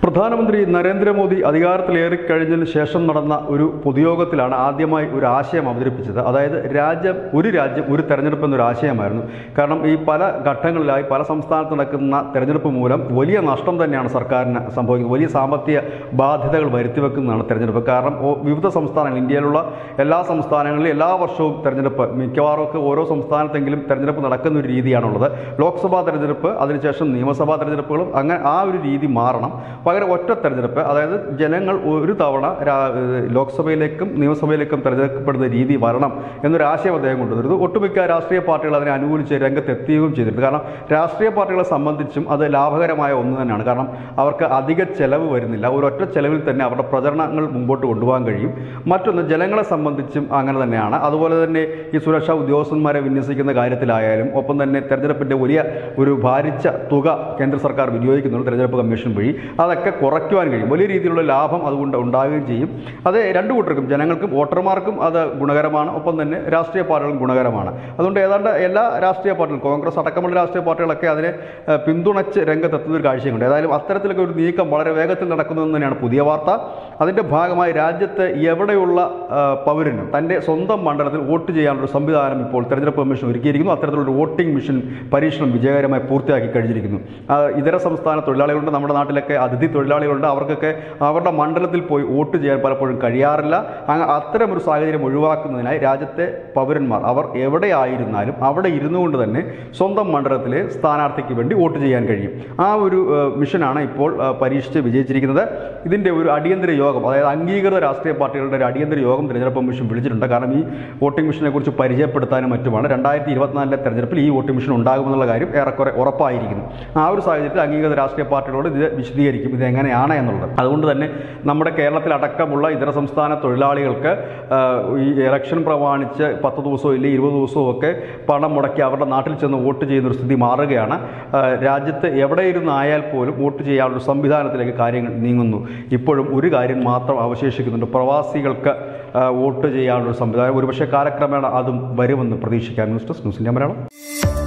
പ്രധാനമന്ത്രി നരേന്ദ്രമോദി അധികാരത്തിലേറിക്കഴിഞ്ഞതിന് ശേഷം നടന്ന ഒരു പൊതുയോഗത്തിലാണ് ആദ്യമായി ഒരു ആശയം അവതരിപ്പിച്ചത്. അതായത് ഒരു രാജ്യം ഒരു തെരഞ്ഞെടുപ്പ് എന്നൊരു ആശയമായിരുന്നു. കാരണം ഈ പല ഘട്ടങ്ങളിലായി പല സംസ്ഥാനത്ത് നടക്കുന്ന തെരഞ്ഞെടുപ്പ് മൂലം വലിയ നഷ്ടം തന്നെയാണ് സർക്കാരിന് സംഭവിക്കുന്നത്. വലിയ സാമ്പത്തിക ബാധ്യതകൾ വരുത്തിവെക്കുന്നതാണ് തെരഞ്ഞെടുപ്പ്. കാരണം വിവിധ സംസ്ഥാനങ്ങൾ, ഇന്ത്യയിലുള്ള എല്ലാ സംസ്ഥാനങ്ങളിലും എല്ലാ വർഷവും തെരഞ്ഞെടുപ്പ്, മിക്കവാറും ഓരോ സംസ്ഥാനത്തെങ്കിലും തെരഞ്ഞെടുപ്പ് നടക്കുന്ന ഒരു രീതിയാണുള്ളത്. ലോക്സഭാ തെരഞ്ഞെടുപ്പ്, അതിനുശേഷം നിയമസഭാ തെരഞ്ഞെടുപ്പുകളും, അങ്ങനെ ആ ഒരു രീതി മാറണം. പകരം ഒറ്റ തെരഞ്ഞെടുപ്പ്, അതായത് ജനങ്ങൾ ഒരു തവണ ലോക്സഭയിലേക്കും നിയമസഭയിലേക്കും തെരഞ്ഞെടുക്കപ്പെടുന്ന രീതി വരണം എന്നൊരാശയം അദ്ദേഹം കൊണ്ടുവരുന്നത്. ഒട്ടുമിക്ക രാഷ്ട്രീയ പാർട്ടികൾ അതിനെ അനുകൂലിച്ച് രംഗത്തെത്തുകയും ചെയ്തിട്ടുണ്ട്. കാരണം രാഷ്ട്രീയ പാർട്ടികളെ സംബന്ധിച്ചും അത് ലാഭകരമായ ഒന്ന് തന്നെയാണ്. കാരണം അവർക്ക് അധിക ചെലവ് വരുന്നില്ല. ഒരൊറ്റ ചെലവിൽ തന്നെ അവരുടെ പ്രചരണങ്ങൾ മുമ്പോട്ട് കൊണ്ടുപോകാൻ കഴിയും. മറ്റൊന്ന്, ജനങ്ങളെ സംബന്ധിച്ചും അങ്ങനെ തന്നെയാണ്. അതുപോലെ തന്നെ ഈ സുരക്ഷാ ഉദ്യോഗസ്ഥന്മാരെ വിന്യസിക്കുന്ന കാര്യത്തിലായാലും, ഒപ്പം തന്നെ തെരഞ്ഞെടുപ്പിൻ്റെ വലിയ ഒരു ഭാരിച്ച തുക കേന്ദ്ര സർക്കാർ വിനിയോഗിക്കുന്നുണ്ട് തെരഞ്ഞെടുപ്പ് കമ്മീഷൻ വഴി. അതൊക്കെ കുറയ്ക്കുവാൻ കഴിയും. വലിയ രീതിയിലുള്ള ലാഭം അതുകൊണ്ട് ഉണ്ടാകുകയും ചെയ്യും. അത് രണ്ടു കൂട്ടർക്കും, ജനങ്ങൾക്കും വോട്ടർമാർക്കും അത് ഗുണകരമാണ്, ഒപ്പം തന്നെ രാഷ്ട്രീയ പാർട്ടികൾക്കും ഗുണകരമാണ്. അതുകൊണ്ട് ഏതാണ്ട് എല്ലാ രാഷ്ട്രീയ പാർട്ടികളും, കോൺഗ്രസ് അടക്കമുള്ള രാഷ്ട്രീയ പാർട്ടികളൊക്കെ അതിനെ പിന്തുണച്ച് രംഗത്തെത്തുന്ന ഒരു കാഴ്ചയുണ്ട്. ഏതായാലും അത്തരത്തിലൊക്കെ ഒരു നീക്കം വളരെ വേഗത്തിൽ നടക്കുന്നതെന്ന് തന്നെയാണ് പുതിയ വാർത്ത. അതിൻ്റെ ഭാഗമായി രാജ്യത്ത് എവിടെയുള്ള പൗരനും തൻ്റെ സ്വന്തം മണ്ഡലത്തിൽ വോട്ട് ചെയ്യാനുള്ളൊരു സംവിധാനം ഇപ്പോൾ തെരഞ്ഞെടുപ്പ് കമ്മീഷൻ ഒരുക്കിയിരിക്കുന്നു. അത്തരത്തിലുള്ള വോട്ടിംഗ് മെഷീൻ പരീക്ഷണം വിജയകരമായി പൂർത്തിയാക്കി കഴിഞ്ഞിരിക്കുന്നു. ഇതര സംസ്ഥാന തൊഴിലാളികളുണ്ട്, നമ്മുടെ നാട്ടിലൊക്കെ അതിഥി തൊഴിലാളികളുണ്ട്. അവർക്കൊക്കെ അവരുടെ മണ്ഡലത്തിൽ പോയി വോട്ട് ചെയ്യാൻ പലപ്പോഴും കഴിയാറില്ല. അത്തരമൊരു സാഹചര്യം ഒഴിവാക്കുന്നതിനായി രാജ്യത്തെ പൗരന്മാർ അവർ എവിടെയായിരുന്നാലും അവിടെ ഇരുന്നു കൊണ്ട് തന്നെ സ്വന്തം മണ്ഡലത്തിലെ സ്ഥാനാർത്ഥിക്ക് വേണ്ടി വോട്ട് ചെയ്യാൻ കഴിയും. ആ ഒരു മിഷനാണ് ഇപ്പോൾ പരീക്ഷിച്ച് വിജയിച്ചിരിക്കുന്നത്. ഇതിൻ്റെ ഒരു അടിയന്തര യോഗം, അതായത് അംഗീകൃത രാഷ്ട്രീയ പാർട്ടികളുടെ ഒരു അടിയന്തര യോഗം തെരഞ്ഞെടുപ്പ് കമ്മീഷൻ വിളിച്ചിട്ടുണ്ട്. കാരണം ഈ വോട്ടിംഗ് മെഷീനെ കുറിച്ച് പരിചയപ്പെടുത്താനും മറ്റുമാണ്. 2024 തെരഞ്ഞെടുപ്പിൽ ഈ വോട്ടിംഗ് മെഷീൻ ഉണ്ടാകുമെന്നുള്ള കാര്യം ഏറെക്കുറെ ഉറപ്പായിരിക്കുന്നു. ആ ഒരു സാഹചര്യത്തിൽ അംഗീകൃത രാഷ്ട്രീയ പാർട്ടികളോട് ഇത് വിശദീകരിക്കും, ഇത് എങ്ങനെയാണ് എന്നുള്ളത്. അതുകൊണ്ട് തന്നെ നമ്മുടെ കേരളത്തിലടക്കമുള്ള ഇതര സംസ്ഥാന തൊഴിലാളികൾക്ക് ഈ ഇലക്ഷൻ പ്രമാണിച്ച് 10 ദിവസമോ ഇല്ലെങ്കിൽ 20 ദിവസമോ ഒക്കെ പണം മുടക്കി അവരുടെ നാട്ടിൽ ചെന്ന് വോട്ട് ചെയ്യുന്നൊരു സ്ഥിതി മാറുകയാണ്. രാജ്യത്ത് എവിടെ ഇരുന്നായാൽ പോലും വോട്ട് ചെയ്യാനുള്ള സംവിധാനത്തിലേക്ക് കാര്യങ്ങൾ നീങ്ങുന്നു. ഇപ്പോഴും ഒരു കാര്യം മാത്രം അവശേഷിക്കുന്നുണ്ട്: പ്രവാസികൾക്ക് വോട്ട് ചെയ്യാനുള്ള സംവിധാനം. ഒരുപക്ഷെ കാലക്രമേണ അതും വരുമെന്ന് പ്രതീക്ഷിക്കാം. News desk, news India Malayalam.